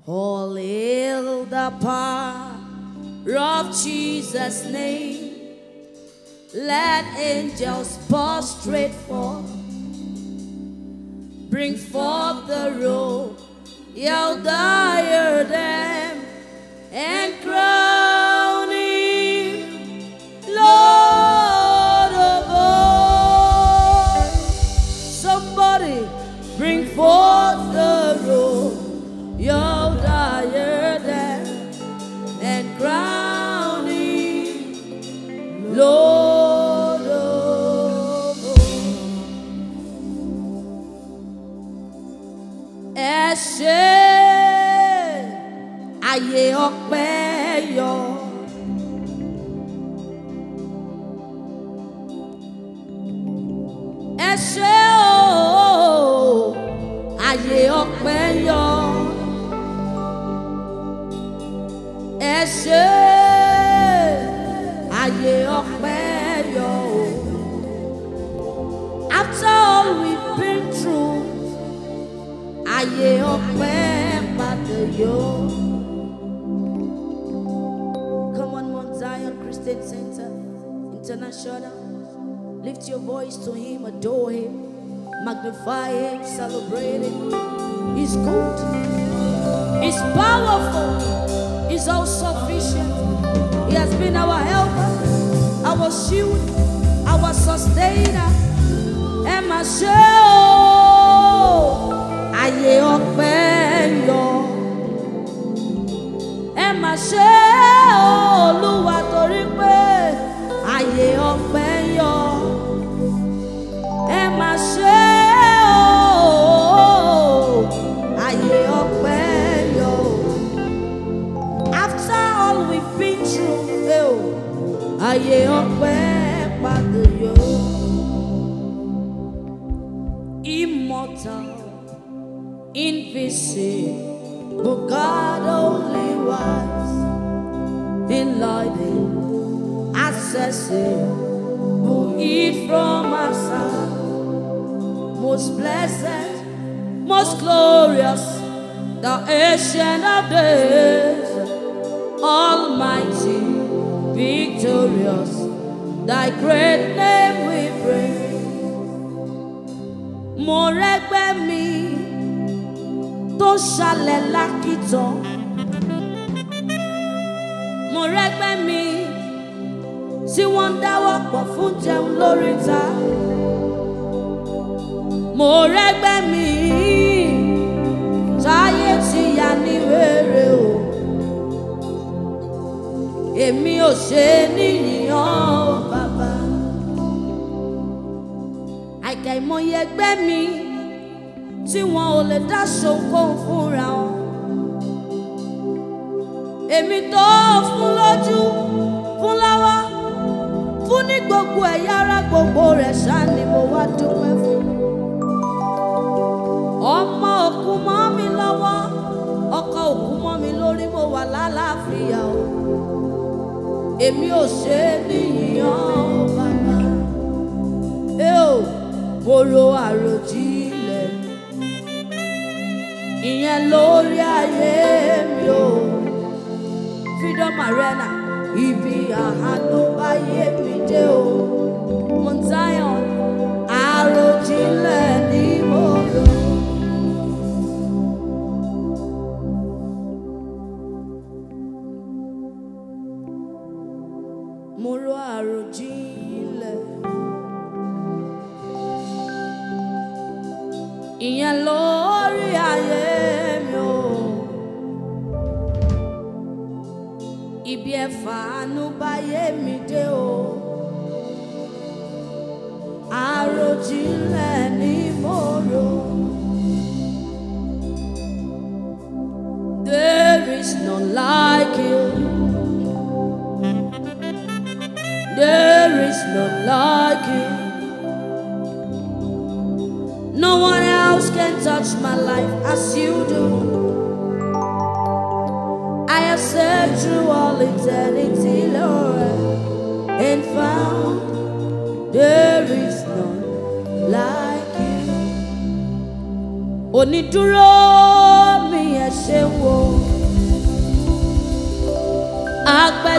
All hail the power of Jesus' name. Let angels prostrate forth. Bring forth the robe, yell diadem, and crown him Lord of all. Somebody bring forth the robe, yell diadem, and crown him Lord of all. Ẹ ṣé ayé ọpẹ́ yọ. Ẹ ṣé o ayé ọpẹ́ yọ. Ẹ ṣé ayé ọpẹ́ yọ. After all we've been through, ayé ọpẹ́ padà yọ. Come on, Mount Zion Christian Center International. Lift your voice to Him, adore Him, magnify Him, celebrate Him. He's good, He's powerful, He's all sufficient. He has been our helper, our shield, our sustainer. Ẹ máa ṣé o, ayé ọpẹ́ yọ. Ẹ máa ṣé o, Olúwa, torí pé ayé ọpẹ́ yọ. Ẹ máa ṣé o, ayé ọpẹ́ yọ. After all we've been through, ayé ọpẹ́ padà yọ. Immortal, invisible, God only wise, enlightened, accessible, eat from our side, most blessed, most glorious, the Ancient of Days, Almighty, victorious, Thy great name we praise. Mo rẹ́gbẹ́ mi tó ṣalẹ̀ lákìtàn. Mo rẹ́gbẹ́ mi tí wọ́n dáwọ́ pọ̀ fún jẹun lóríta. Mo rẹ́gbẹ́ mi táyé ti yà ní wèrè o. Èmi ò ṣe níyìnyàn o bàbá. Àìkàìmọye ẹgbẹ́ mi tí wọn ò lè dá ṣohunkóhun fúnra wọn. Èmi tó fún lójú, fún lọ́wọ́, fún ní gbogbo ẹ̀yà ara gbogbo rẹ̀ ṣá ni mo wá dúpẹ́ fún. Ọmọ òkú mọ́ mi lọ́wọ́, ọkọ òkú mọ́ mi lórí, mo wà lálàáfíà o. Èmi ò ṣe níyìnyàn o bàbá. Mo ro àròjinlẹ̀ ìyẹn lórí ayé mi o. Freedom Arena, ibi àánú báyé mi dé o. Mount Zion, àròjinlẹ̀ ni mo rò. Mo ro àròjinlẹ̀ ìyẹn lórí ayé mi o. Ibi ẹ̀fàánú báyé mi dé o. Àròjinlẹ̀ ni mo rò. There is none like you. There is none like you. No one else can touch my life as you do. I have searched through all eternity, Lord, and found there is none like you. Onídúró mi ẹ ṣé wò.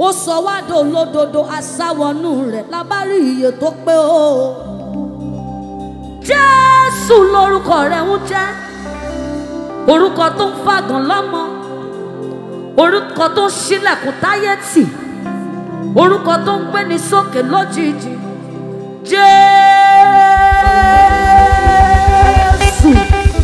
ó sọ wá dòlódodo asáwọnú rẹ̀ lábárí iye tó pé o. Jésù lórúkọ rẹ̀ ń jẹ́, orúkọ tó ń fàgàn lọ́mọ, orúkọ tó ń ṣílẹ̀kùn táyé tì, orúkọ tó ń gbéni sókè lójijì. Jésù.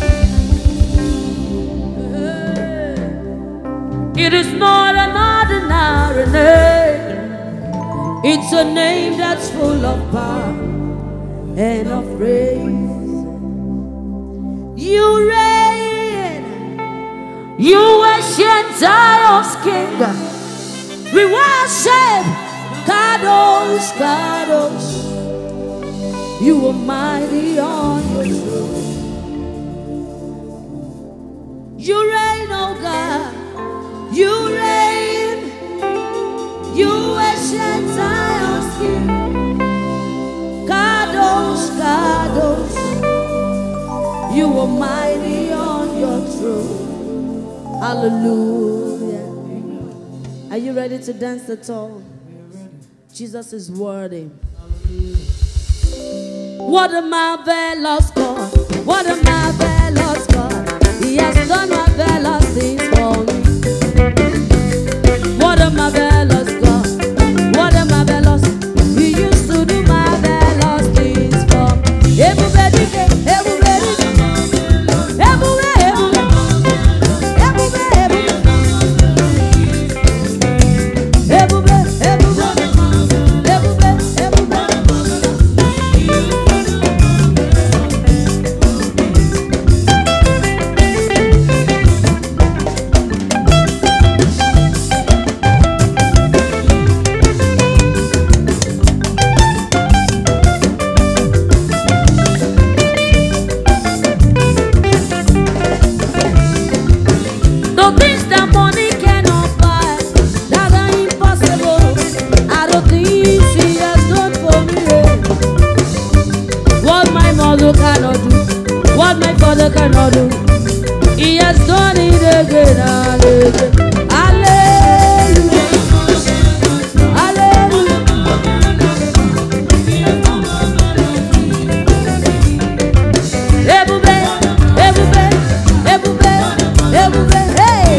It is not an ordinary name. It's a name that's full of power and of praise. You reign, you ancient Zion's King. We worship Kadosh, Kadosh. You are mighty on your throne. You reign, oh God. You reign, you ancient Zion's King. Kadosh, Kadosh, you are mighty on your throne. Hallelujah. Are you ready to dance at all? Jesus is worthy. What a marvelous God, what a marvelous God. He has done marvelous things for me. What a marvelous God, what a marvelous. He used to do marvelous things for me. Everybody, everybody, everybody, everybody, everybody, cannot do. He has done it again and again. Hallelujah. Hallelujah. Ebube, ebube, ebube, ebube, hey.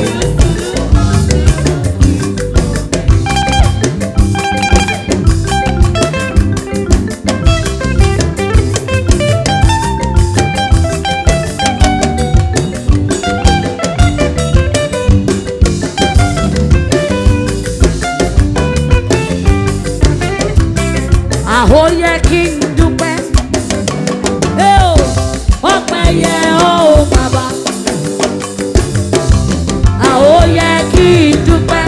Ó yẹ kí n dúpẹ́, ọpẹ́ yẹ ọ́ bàbá. Ó yẹ kí n dúpẹ́,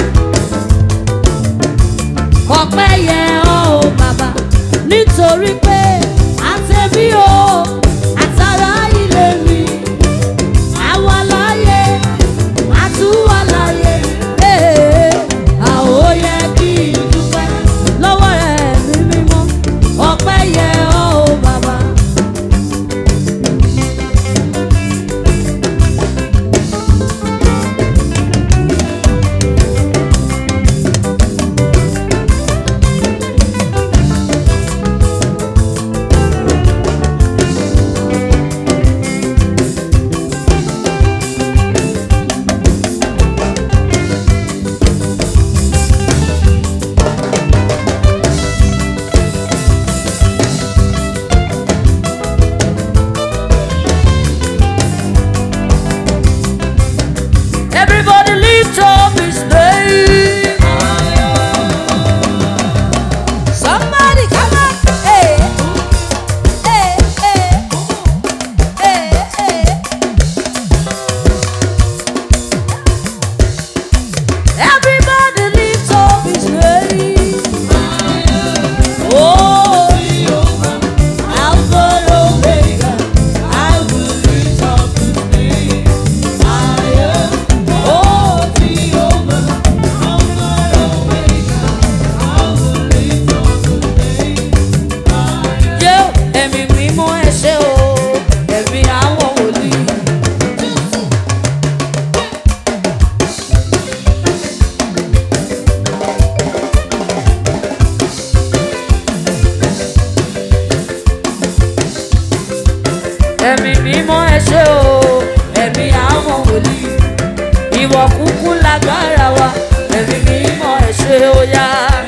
ọpẹ́ yẹ ọ́ bàbá. Nítorí pé àtẹ̀bí o àtàrà ilé mi, àwa láyé àtúwà láyé. Ó yẹ kí n dúpẹ́ lọ́wọ́ rẹ̀ mi mímọ́. ṣe ó yá.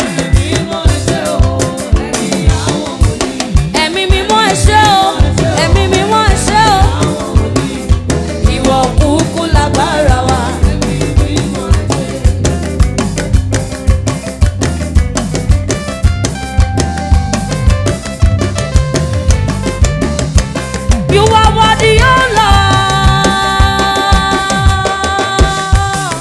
Ẹ̀mí mímọ́ ẹ ṣé o, ẹ̀mí mímọ́ ẹ ṣé o. Ìwọ kúkú lágbára wa. You are worthy, oh Lord.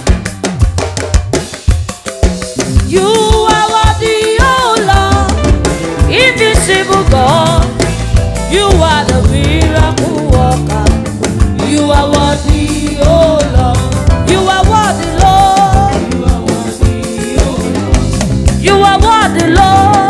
You are worthy, oh Lord. Invisible God. You are the miracle worker. You are worthy, oh Lord. You are worthy, Lord. You are worthy, Lord.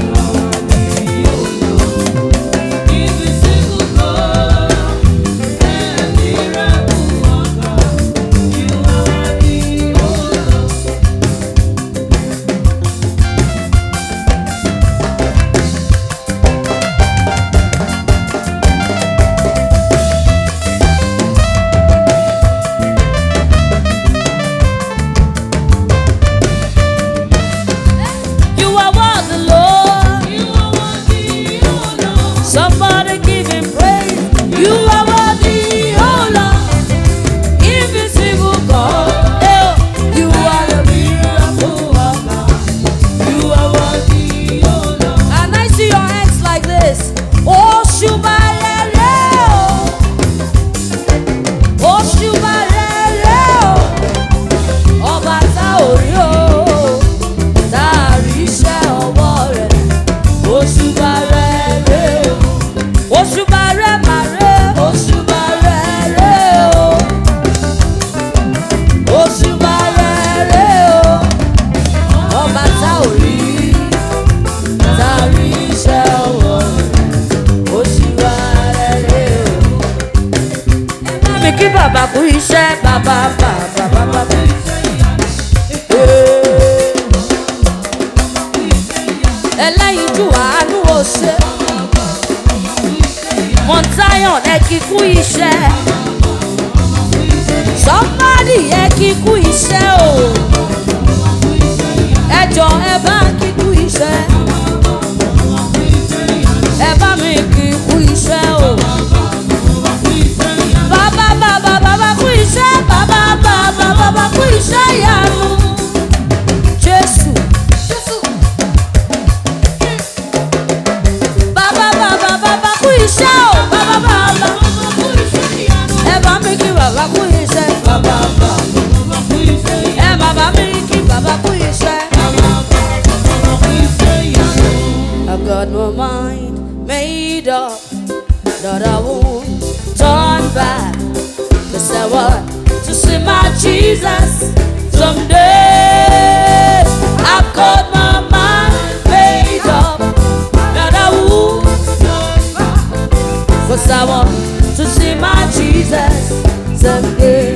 Somebody give him praise. You are worthy, oh Lord. Invisible God. You are the miracle worker. You are worthy, oh Lord. And I see your hands like this. Oh, Shubarere. Oh, Shubarere. Oh, Bata Orio. Tarisha Owore. Oh, Shubarere. Oṣubare mare, oṣubare re o, oṣubare re o, ọba tá ò rí, tá a rí iṣẹ́ ọwọ́ rẹ̀, oṣubare re o. Ẹ bá mi kí bàbá kú iṣẹ́, bàbá. Ẹlẹ́yinjú àánú ó ṣe. Mount Zion, ẹ kí kú iṣẹ́. Somebody ẹ kí kú iṣẹ́ o. Ẹ jọ ẹ bá kí kú iṣẹ́. Ẹ bá mi kí kú iṣẹ́ o. Bàbá kú iṣẹ́. Bàbá kú iṣẹ́ ìyanu. Jésù. Bàbá kú iṣẹ́ o. Ẹ bá mi kí bàbá kú iṣẹ́. Ẹ bàbá mi kí bàbá kú iṣẹ́. I got my mind made up that I won't turn back. 'Cause I want to see my Jesus someday. I've got my mind made up that I won't turn back. 'Cause I want to see my Jesus someday.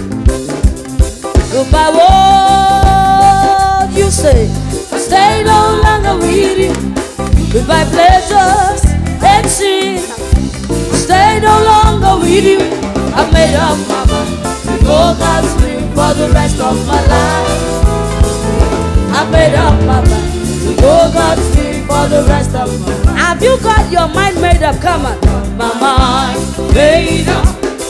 Look by what you say, stay no longer with you. Goodbye pleasures and sin, stay no longer with you. I've made up my mind to go God's way for the rest of my life. I've made up my mind to go God's way for the rest of my life. Have you got your mind made up? Come on. My mind made up.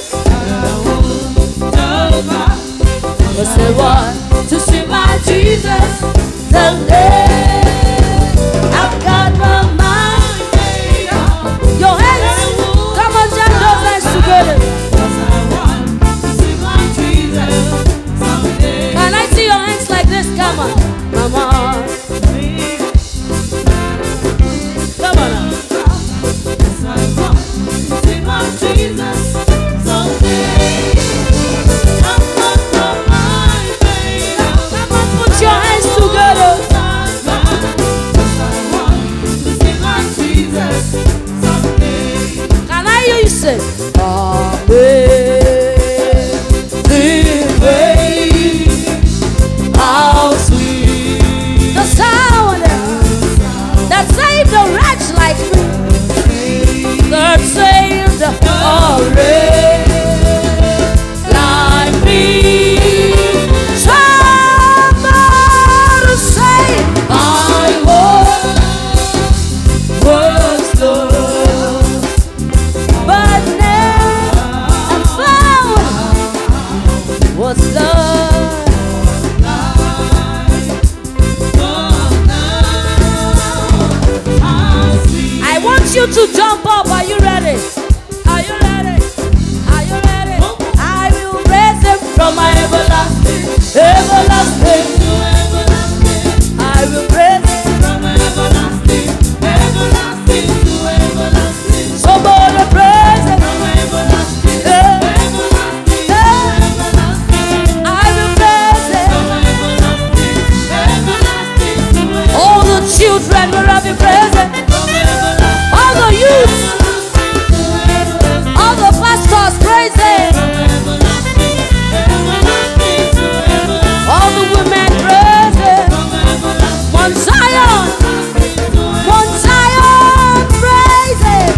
Cause I want to see my Jesus someday. I've got my mind made up. Your hands, come on, jam those hands together. Cause I want to see my Jesus someday. Can I see your hands like this? Come on, come on. Come on now. Cause I want to see my Jesus someday. Your hands together. What's love? I want you to jump up. Are you ready? Are you ready? Are you ready? I will raise them from my everlasting, everlasting to everlasting. I will raise them from my everlasting, everlasting to everlasting. Somebody praise them from my everlasting, everlasting to everlasting. I will praise them from my everlasting, everlasting to everlasting. All the children will have you present. All the youth, all the pastors praise Him. All the women praise Him. Mount Zion, Mount Zion praise Him.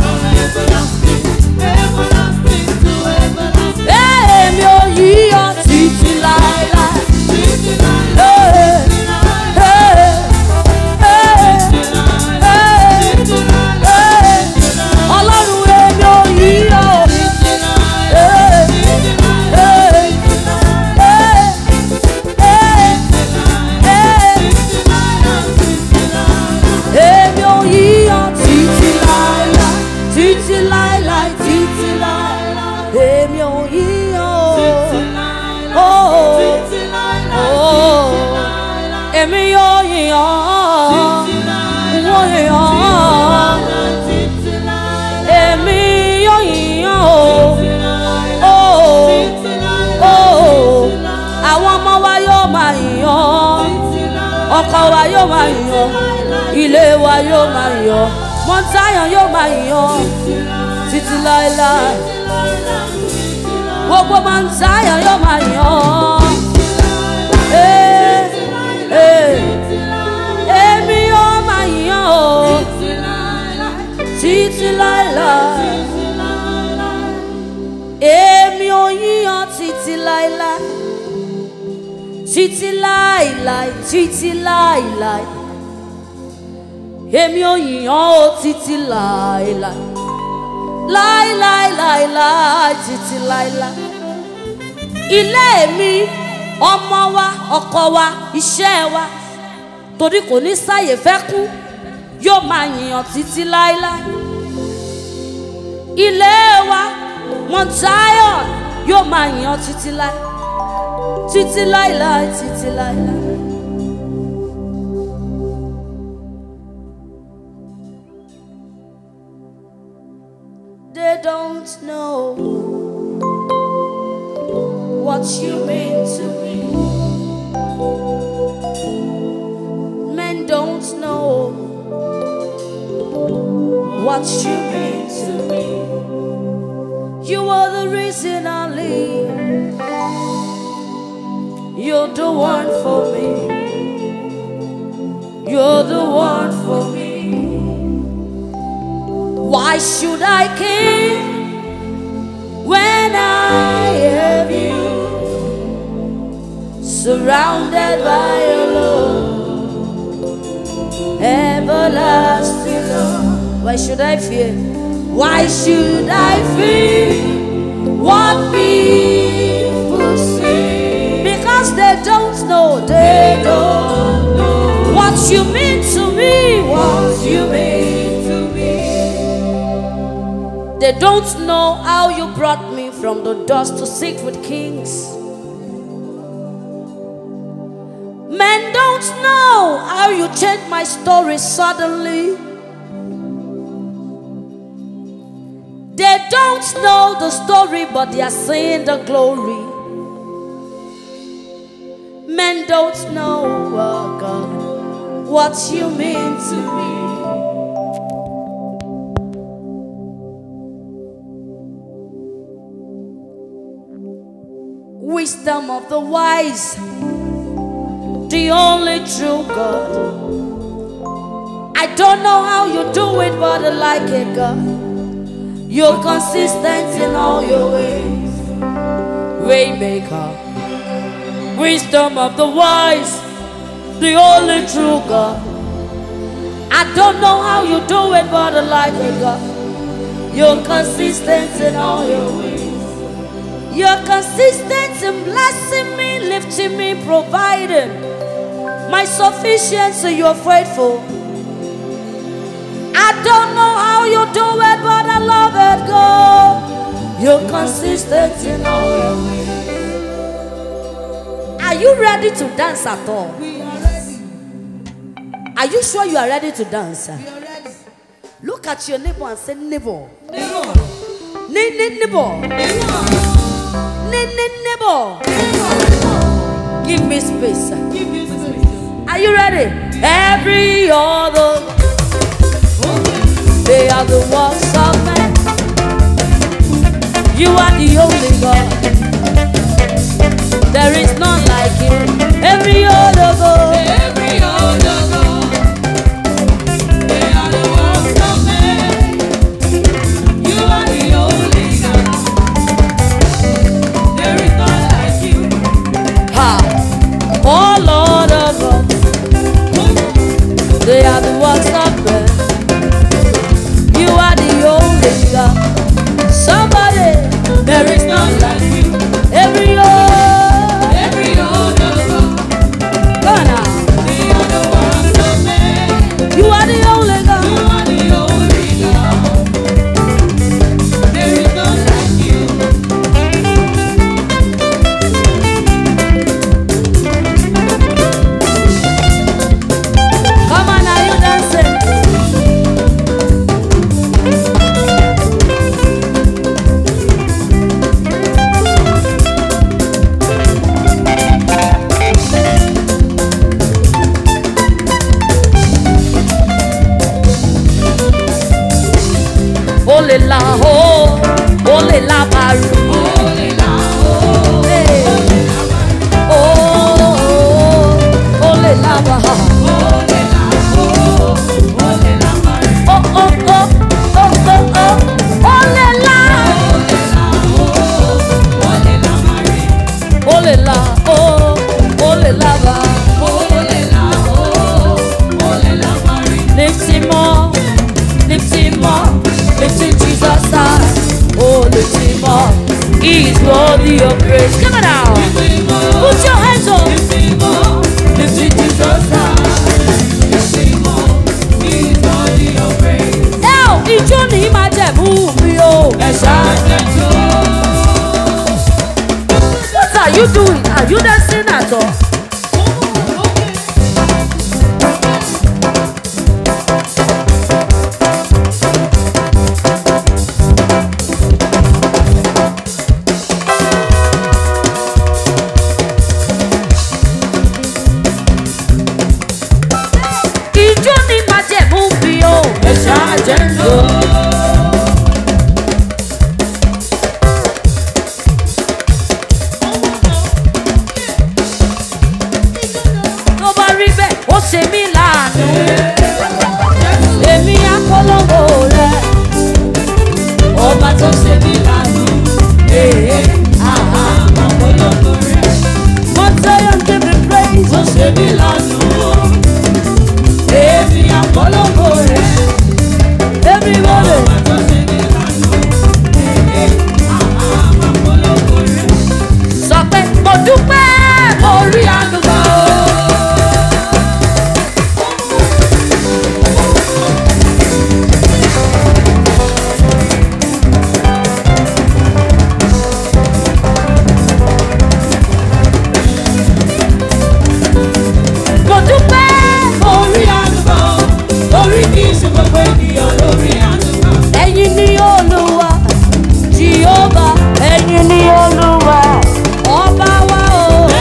Èmi ò yíyọ títí láéláé. Ọkọ wa yóò máa yọ̀, ilé wa yóò máa yọ̀, Mount Zion yóò máa yọ̀ títí láéláé. Gbogbo Mount Zion yóò máa yọ̀. Èmi yóò máa yọ̀ títí láéláé. Èmi ò yíyan títí láéláé. Títí láéláé, títí láéláé. Èmi ò yíyan ó títí láéláé. Láéláé, láéláé, títí láéláé. Ilé mi, ọmọ wa, ọkọ wa, iṣẹ́ wa, torí kò ní sáyè fẹ́ kú, yóò máa yíyan títí láéláé. Ilé wa, Mount Zion, yóò máa yíyan títí láéláé. Títí láéláé, títí láéláé. They don't know what you mean to me. Men don't know what you mean to me. You are the reason I live. You're the one for me. You're the one for me. Why should I care when I have you? Surrounded by your love, everlasting love. Why should I fear? Why should I fear what people say? Because they don't know, they don't know what you mean to me, what you mean to me. They don't know how you brought me from the dust to sit with kings. Men don't know how you changed my story suddenly. They don't know the story, but they are seeing the glory. Men don't know, oh God, what you mean to me. Wisdom of the wise, the only true God. I don't know how you do it, but I like it, God. You're consistent in all your ways. Waymaker, wisdom of the wise, the only true God. I don't know how you do it, but I like it, God. You're consistent in all your ways. You're consistent in blessing me, lifting me, providing. My sufficiency, you're faithful. I don't know how you do it, but I love it, God. You're consistent in all your ways. Are you ready to dance at all? We are ready. Are you sure you are ready to dance? We are ready. Look at your neighbor and say, neighbor. Neighbor. Neighbor. Neighbor. Give me space. Give me space. Are you ready? Every other, they are the works of men. You are the only God. There is none like you. Every other God. Every other God. They are the works of men. You are the only God. There is none like you. Ha! Oh Lord of God. They are the works of men. You are the only God. Somebody, There is none like you. every other God. God now. They are the works of men. You are the only You God. are the only God. There is none like you. Come on, are you dancing? Ole la ho, ole la baru. Ole la, Hey. Oh, ole la baha. ole la, ole la mare. Oh, oh, oh, oh, oh, oh. Ole la. Ole la mare. Ole la, oh, ole la ba. Ole la, ole la mare. Lift him up, lift him up, lift him Jesus high. Oh, lift him up. He is worthy of praise. Come on now. Put your hands up. Now, ìjọ ní máa jẹ̀bú mi o. What are you doing? Are you dancing at all? Ìjọ ní máa jẹ̀bú mi o. Tó bá rí bẹ́ẹ̀, ó ṣe mí láàánú. Èmi á polongo rẹ̀. Ọba tó ṣe mí lánàá, àmọ́ polongo rẹ̀. Mo tẹ́yọ̀ give me praise. Tó ṣe mí lánàá, èmi àpolongo rẹ̀. Everybody. Ọba tó ṣe mí lánàá, àmọ́ polongo rẹ̀. Sọ pé mo dúpẹ́ mo rí àánú gbà o. Mo dúpẹ́ mo Orí àdúgbò, orí kì í ṣe gbogbo ènìyàn lórí àdúgbò. ẹ̀yin ni Olúwa Jehovah, ẹ̀yin ni Olúwa ọba wa o.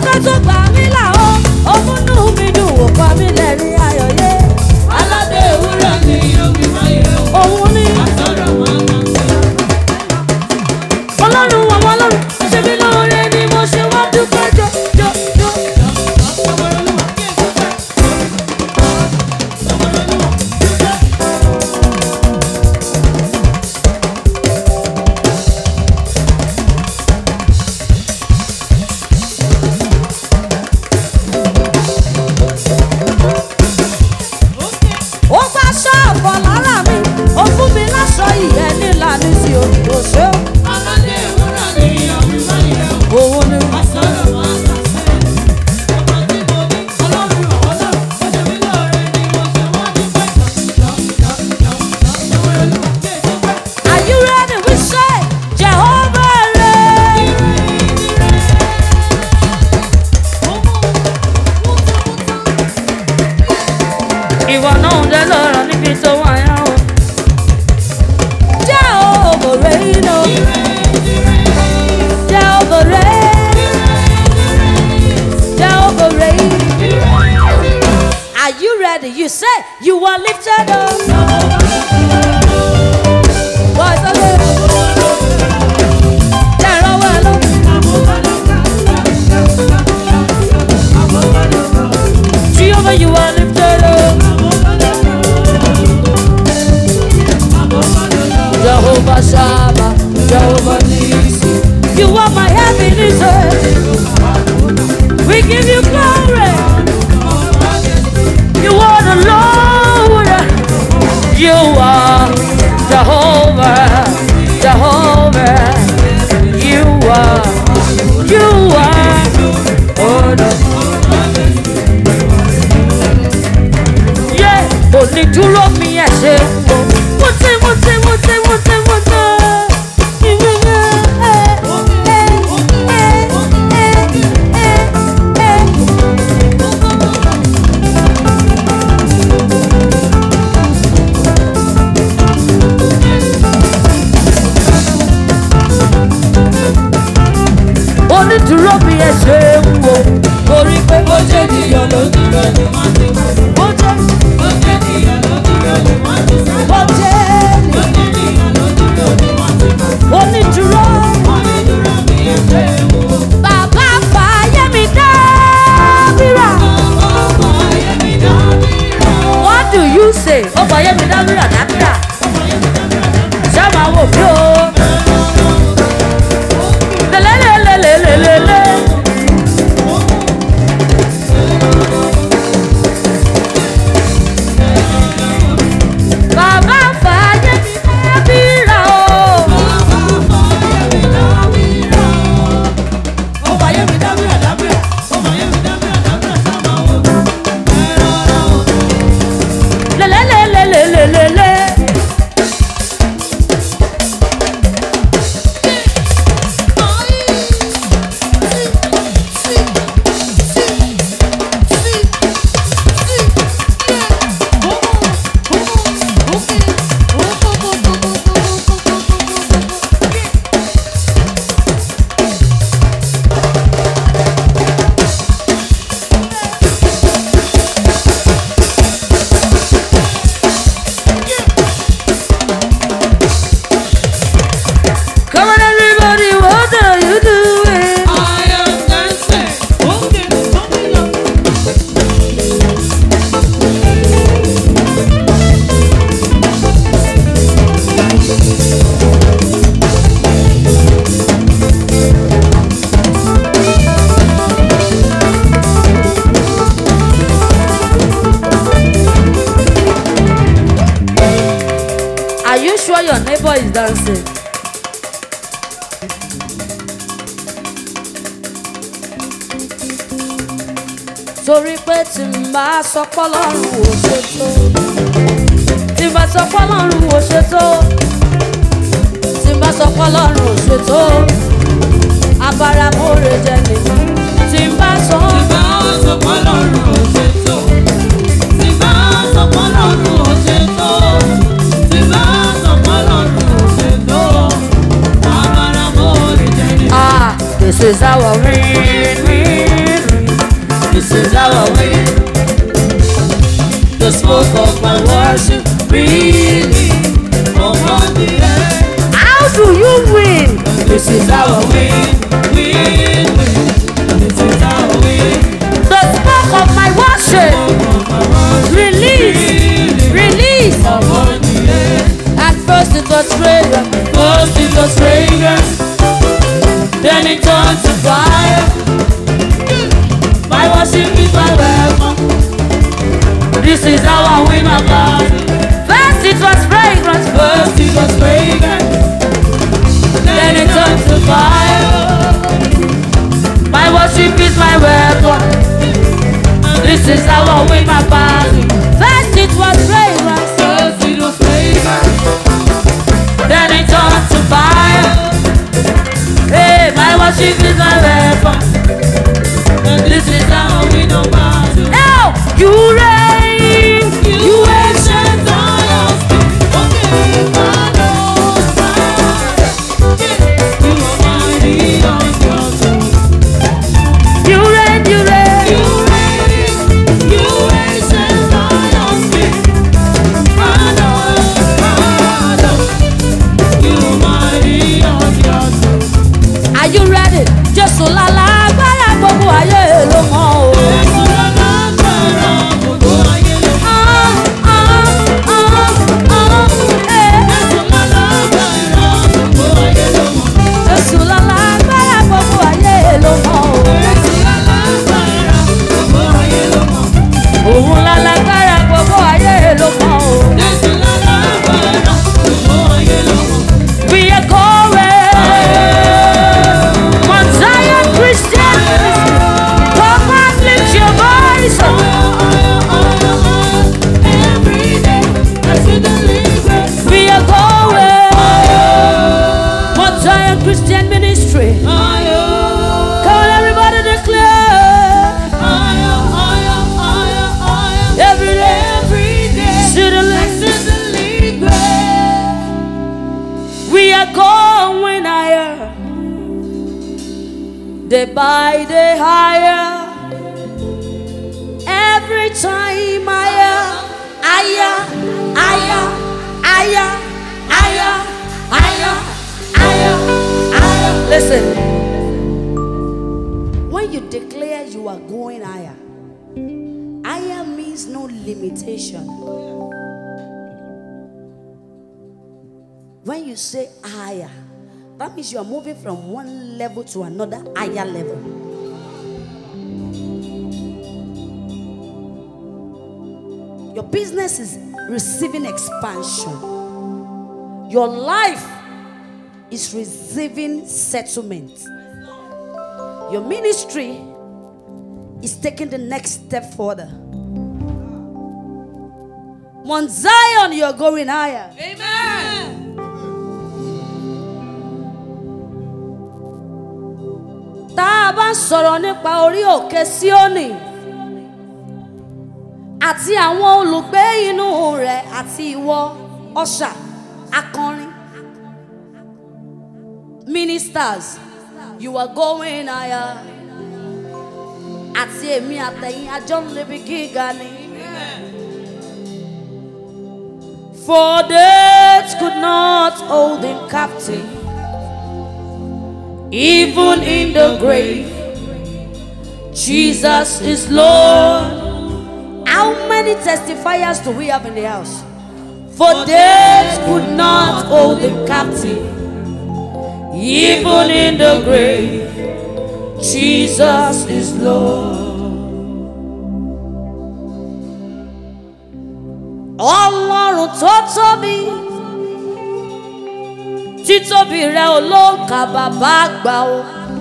Ọkọ tó gbà mí là ó, òmùnú mi dùn ó pa mí lẹ́rìn ayọ̀ yé. Aládé ewúrẹ́ ni omi máa yẹ o. Òun ni Àtọ̀rọ̀ máa ma ṣe. Ọlọ́run àwọn ọlọ́run, ṣe mí lóore ni mo ṣe wá dúpẹ́ jọ. Ó gbà ṣọ́ọ̀bọ̀ lára mi, ó fún mi láṣọ ìyẹn nílà ní sí òṣè. Aládé ewúrẹ́ ni omi máa yẹ o. Òun ni Àtọ̀rọ̀ máa ma ṣe. Ọmọ tí mo ní ọlọ́run àwọn ọlọ́run. Ó ṣe mí lóore ni mo ṣe wọ́n dúpẹ́ jọ. Are you ready? We say Jehovah reign. Ìwọ náà ń dẹ lọ́rọ̀ níbi tó wà yá o. Jehovah reign o. Jehovah reign. Jehovah reign. Are you ready? You say you are lifted up. Boys, okay. Jẹ́rọ wẹ̀ lọ. Jehovah, you are lifted up. Jehovah Shammah, Jehovah Nissi. You are my Ebenezer. We give you glory. You are the Lord. You are Jehovah, Jehovah. You are, oh no. Yeah, only dúró mi ẹ ṣe o. Mo ti. Onídùúró mi ẹ ṣe wo, torí pé Bó jẹ́ ènìyàn ló dúró ni wọ́n ti wá. bó jẹ́ Bó jẹ́ ènìyàn ló dúró ni wọ́n ti sá. bó jẹ́ Bó jẹ́ ènìyàn ló dúró ni wọ́n ti wá. onídùúró. Onídùúró mi ẹ ṣe wò. Bàbá fàyè mi dábìrà. Ọmọ ayé mi dábìrà. What do you say? Ó fàyè mi dábìrà. Ṣé máa wò bí o? Lélẹ́lẹ́lẹ́lẹ́lẹ́lẹ́. Bàbá fàyè mi dábìrà o. Ọmọ ayé mi dábìrà dábìrà. Ọmọ ayé mi dábìrà dábìrà sábà wò. Lélẹ́lẹ́lẹ́lẹ́lẹ́lẹ́. Come on, everybody, what are you doing? I am dancing. Okay, something up. Are you sure your neighbor is dancing? Torí pé tí n bá sọ pọ́lọ́run ò ṣe tó. Tí n bá sọ pọ́lọ́run ò ṣe tó. Tí n bá sọ pọ́lọ́run ò ṣe tó. Abáramóore jẹ ni. Tí n bá sọ. Tí bá sọ pọ́lọ́run ò ṣe tó. Tí bá sọ pọ́lọ́run ò ṣe tó. Tí bá sọ pọ́lọ́run ò ṣe tó. Abáramóore jẹ ni. This is our win. This is our way. The smoke of my worship release upon the earth. How do you win? This is our way. Win, win. This is our way. The smoke of my worship. Release upon the earth. At first it was fragrance. First it was fragrance, then it turned to fire. My worship is my weapon. This is how I win my battle. First it was fragrance. First it was fragrance, then it turned to fire. My worship is my weapon. This is how I win my battle. First it was fragrance. First it was fragrance, then it turned to fire. Hey, my worship is my weapon. And this is how we know battle. Now you reign. You ancient Zion, okay, my Lord, you are mighty on your throne. You reign. You reign, you ancient Zion, my Lord, you are mighty on your throne. Are you ready? Just so la la agbára gbogbo ayé ló mọ̀ o. Jésù lálágbára gbogbo ayé ló mọ̀. Jésù lálágbára gbogbo ayé ló mọ̀. Jésù la la agbára gbogbo ayé ló mọ̀ o. Jésù lálágbára gbogbo ayé ló mọ̀. Òun la lágbára gbogbo ayé ló mọ̀ o. Jésù lálágbára gbogbo ayé ló mọ̀. We are going Mount Zion Christian. Come on, lift your voice. Every day, I see the living. We are going Mount Zion Christian Ministry. Come on, everybody declare. Every day, see the living. We are going higher. Day by day higher. Every time higher. Higher, higher, higher, higher, higher, higher, higher. Listen. When you declare you are going higher, higher means no limitation. When you say higher, that means you are moving from one level to another higher level. Your business is receiving expansion. Your life is receiving settlement. Your ministry is taking the next step further. Mount Zion, you're going higher. Amen. Tá a bá ń sọ̀rọ̀ nípa orí òkè Síónì àti àwọn olùgbé inú rẹ̀ àti ìwọ ọ̀ṣà akọrin ministers, you are going higher. Àti èmi àtẹ̀yìn àjọ ń lebi gíga ni. For death could not hold him captive. Even in the grave, Jesus is Lord. How many testifiers do we have in the house? For death could not hold him captive. Even in the grave, Jesus is Lord. Ọlọ́run tó tóbi, títóbi rẹ̀ olóǹkà bàbá àgbà o.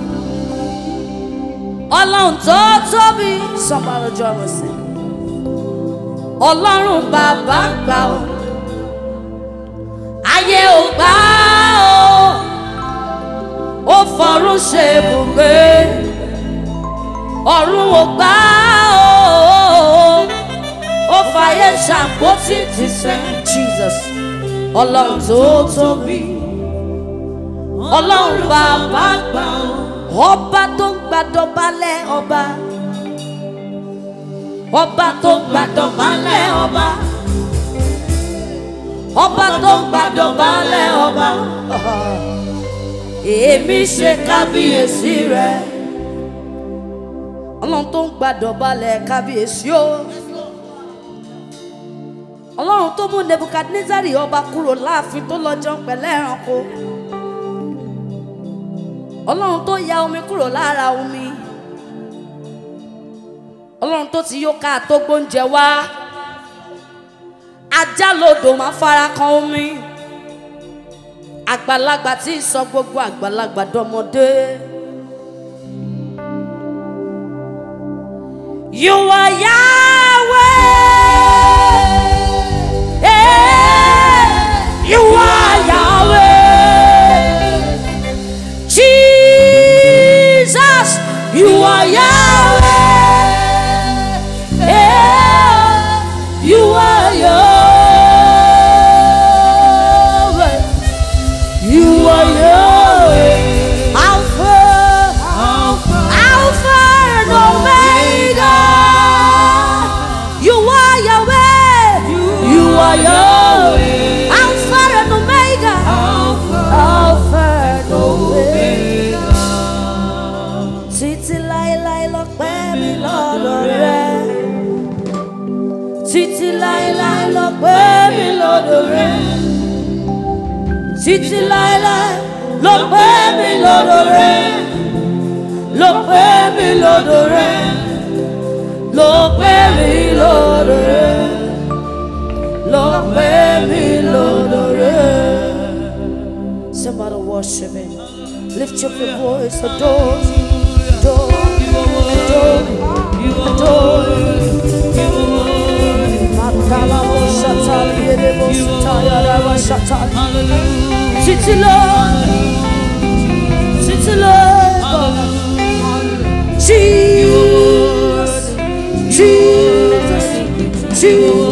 Ọlọ́run tó tóbi, somebody join us sing. Ọlọ́run bàbá àgbà o. Ayé ò gbà o, ó fọ̀run ṣe ibùgbé. Ọ̀run ò gbà o, ó fàyè ṣàpótí tìṣẹ́. Jesus, Ọlọ́run tó tóbi. Ọlọ́run bàbá àgbà o. Ọba tó ń gbàdọ̀balẹ̀ ọba. ọba tó gbàdọ̀bálẹ̀ ọba, ọba tó gbàdọ̀bálẹ̀ ọba, èmi ṣe kábíyèsí rẹ̀. Ọlọ́run tó ń gbàdọ̀bálẹ̀ kábíyèsí o. Ọlọ́run tó mú Nebukadnezari ọba kúrò láàfin tó lọ jẹun pẹ̀lẹ́ ẹranko. Ọlọ́run tó ya omi kúrò lára omi. Ọlọ́run tó ti yó ká tó gbóúnjẹ wá. Ajá lodò máa fara kan omi. Àgbàlagbà tí ń sọ gbogbo àgbàlagbà dọmọdé. You are Yahweh. You are Yahweh. Jesus, you are Yahweh. You are Yahweh. You are Yahweh. Alpha and Omega. You are Yahweh. You are Yahweh. Alpha and Omega. Alpha and Omega. Títí láéláé lọ́pẹ́ mi lọ́dọ̀ rẹ. Títí láéláé lọ́pẹ́ mi lọ́dọ̀ rẹ. Títí láéláé lọ́pẹ́ mi lọ́dọ̀ rẹ. Lọ́pẹ́ mi lọ́dọ̀ rẹ. Lọ́pẹ́ mi lọ́dọ̀ rẹ. Lọ́pẹ́ mi lọ́dọ̀ rẹ. Somebody worship Him. Lift up your voice. Adore, adore, adore, adore. Títí Lord, Títí Lord, Jesus, Jesus, Jesus.